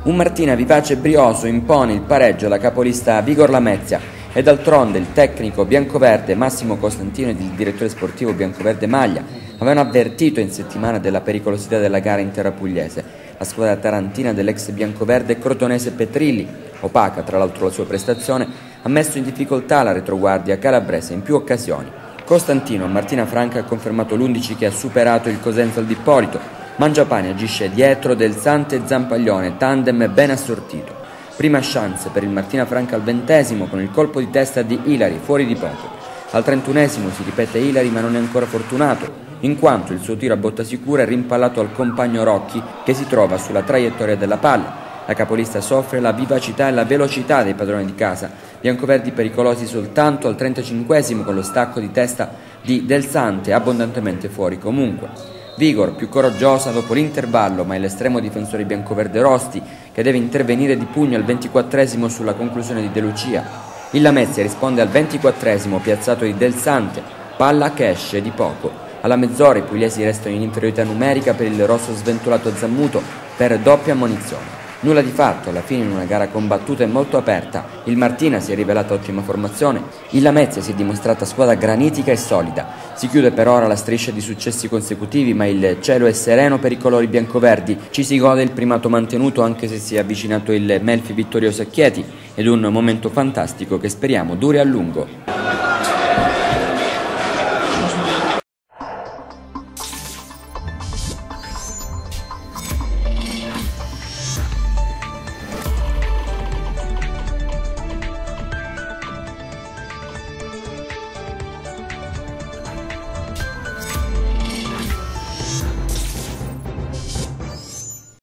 Un Martina vivace e brioso impone il pareggio alla capolista Vigor Lamezia e d'altronde il tecnico biancoverde Massimo Costantino ed il direttore sportivo biancoverde Maglia avevano avvertito in settimana della pericolosità della gara in terra pugliese. La squadra tarantina dell'ex biancoverde crotonese Petrilli, opaca tra l'altro la sua prestazione, ha messo in difficoltà la retroguardia calabrese in più occasioni. Costantino, Martina Franca, ha confermato l'11 che ha superato il Cosenza al Dippolito. Mangiapane agisce dietro Del Sante e Zampaglione, tandem ben assortito. Prima chance per il Martina Franca al 20° con il colpo di testa di Ilari, fuori di poco. Al 31° si ripete Ilari ma non è ancora fortunato, in quanto il suo tiro a botta sicura è rimpallato al compagno Rocchi che si trova sulla traiettoria della palla. La capolista soffre la vivacità e la velocità dei padroni di casa, biancoverdi pericolosi soltanto al 35° con lo stacco di testa di Del Sante, abbondantemente fuori comunque. Vigor più coraggiosa dopo l'intervallo, ma è l'estremo difensore biancoverde Rosti che deve intervenire di pugno al 24° sulla conclusione di De Lucia. Il Lamezia risponde al 24° piazzato di Del Sante, palla che esce di poco. Alla mezz'ora i pugliesi restano in inferiorità numerica per il rosso sventolato a Zammuto per doppia ammonizione. Nulla di fatto, alla fine in una gara combattuta e molto aperta, il Martina si è rivelata ottima formazione, il Lamezia si è dimostrata squadra granitica e solida. Si chiude per ora la striscia di successi consecutivi, ma il cielo è sereno per i colori biancoverdi, ci si gode il primato mantenuto anche se si è avvicinato il Melfi vittorioso a Chieti ed un momento fantastico che speriamo duri a lungo.